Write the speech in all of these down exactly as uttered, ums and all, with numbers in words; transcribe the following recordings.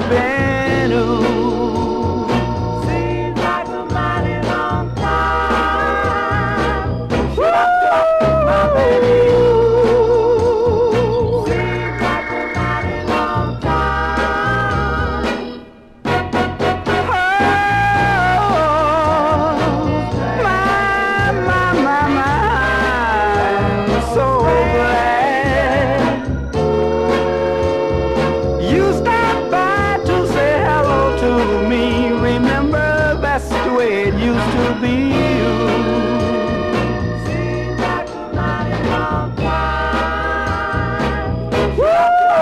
been. Ooh, seems like a mighty long time. Woo, my baby. Seems like a mighty long time. Oh, my, my, my, my. I'm so glad you stopped by to say hello to me. Remember, that's the way it used to be. Seems like a mighty long time. Woo!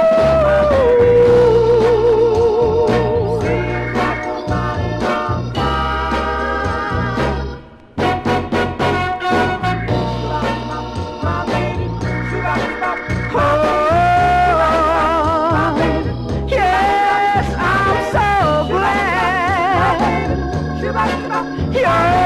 Seems like a mighty long time. My baby, oh, yes, I'm so glad. You're